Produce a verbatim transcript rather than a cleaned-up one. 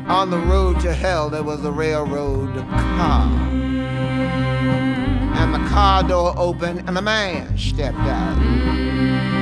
On the road to hell there was a railroad car, and the car door opened and a man stepped out.